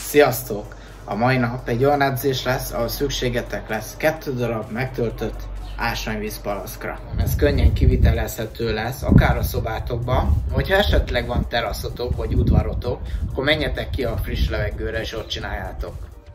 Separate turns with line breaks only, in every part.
Sziasztok! A mai nap egy olyan edzés lesz, ahol szükségetek lesz 2 darab megtöltött ásványvízpalackra. Ez könnyen kivitelezhető lesz, akár a szobátokban, hogyha esetleg van teraszotok vagy udvarotok, akkor menjetek ki a friss levegőre és ott csináljátok.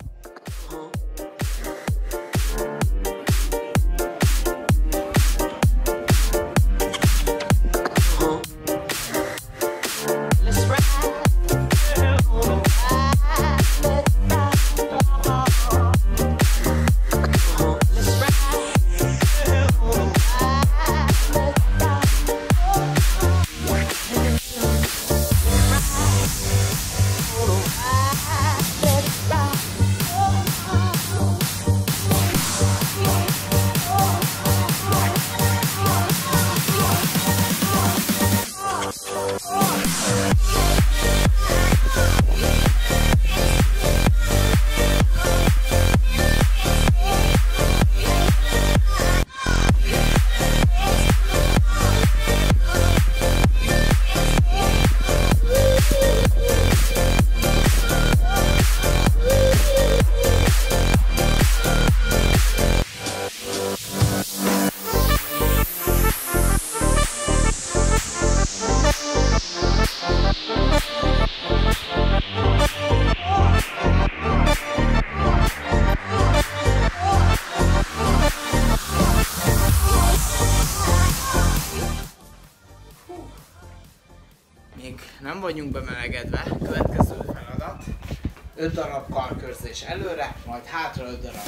Még nem vagyunk bemelegedve, következő feladat, 5 darab karkörzés előre, majd hátra 5 darab.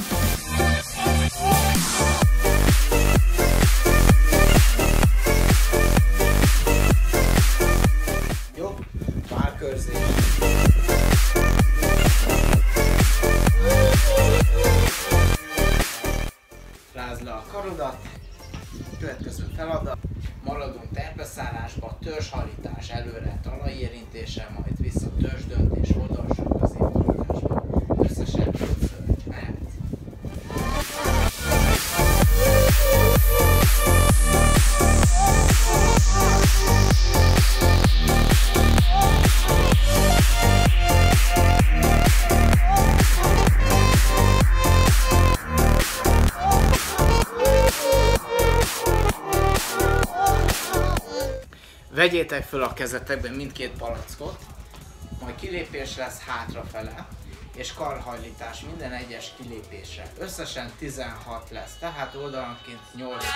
Jó, karkörzés. Rázd le a karodat, következő feladat. Maradunk terpeszállásba, törzshajlítás előre, talajérintéssel, majd vissza törzsdöntés, oldalsó középtartásba. Összesen 5-ször mehet. Vegyétek föl a kezetekben mindkét palackot, majd kilépés lesz hátrafele, és karhajlítás minden egyes kilépésre. Összesen 16 lesz, tehát oldalanként 8 meg.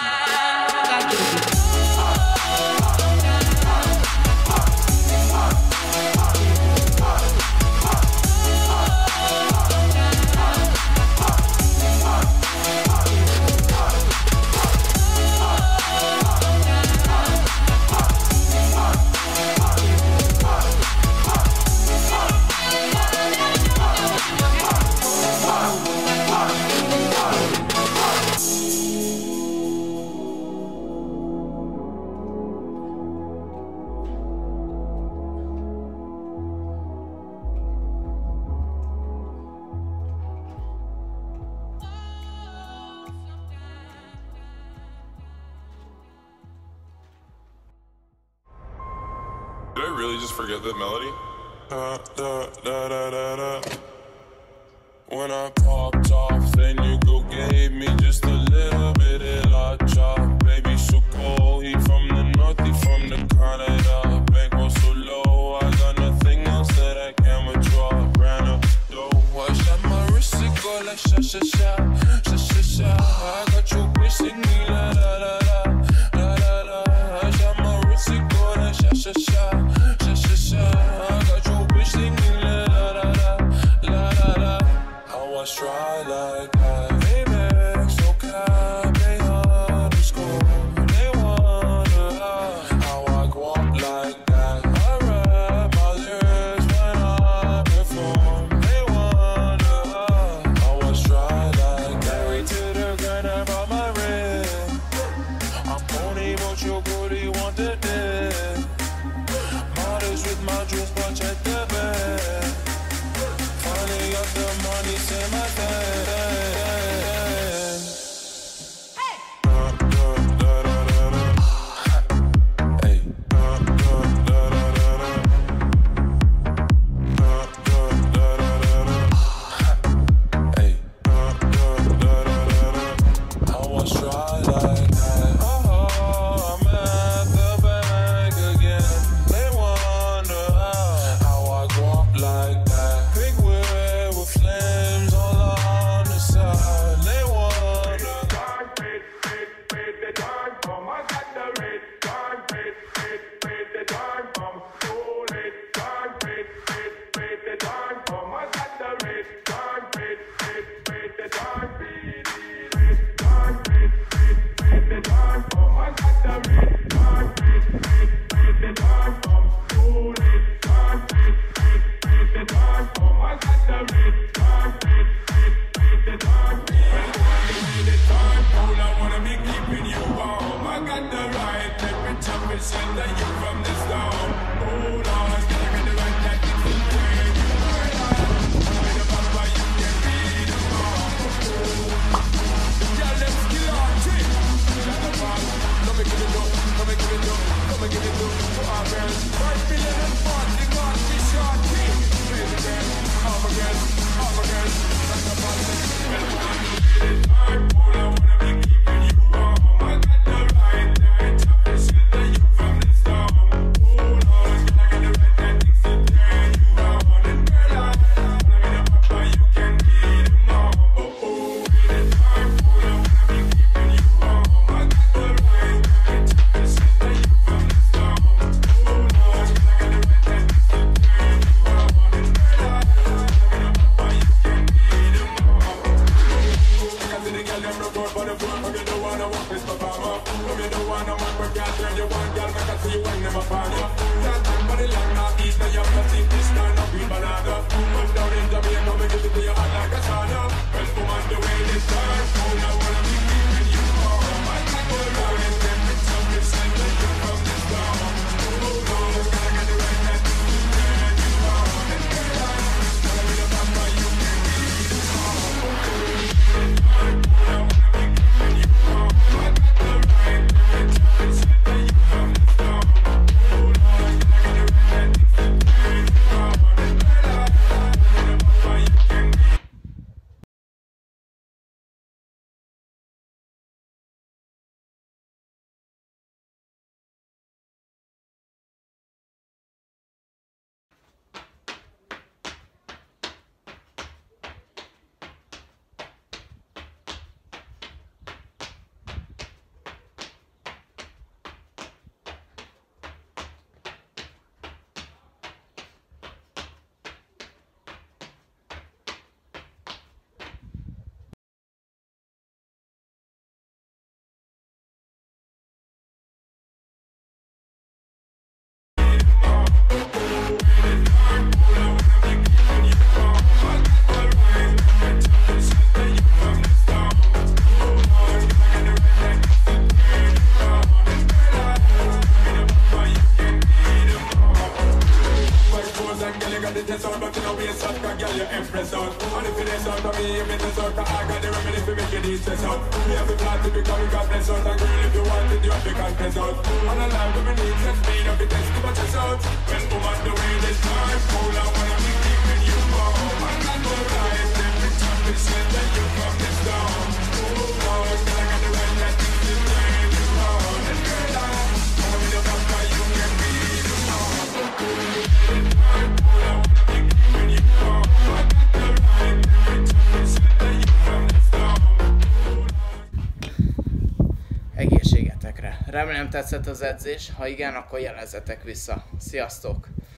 Did I really just forget that melody? When I popped off, then you go gave me just a little bit of la chop. Baby, so cold, he from the north, he from the Canada. Bankroll so low, I got nothing else that I can withdraw. Ran up though, I shot my wrist, it go like sha sha sha, sha sha sha. I got you wishing me la la la la, la la la. I shot my wrist, it go like sha sha sha, sha sha sha. I got you wishing me la la la la, la la la. How I try like that, baby, so can they underscore? They wonder how I go up like that. I rap my lyrics when I perform. They wonder how I try like that. Married to the girl that brought my ring. I'm pony, but your booty want the dick. Modest with my juice, but check the bed. Finally got the money, say my thing. Hey.
Egészségetekre! Remélem tetszett az edzés, ha igen, akkor jelezzetek vissza. Sziasztok!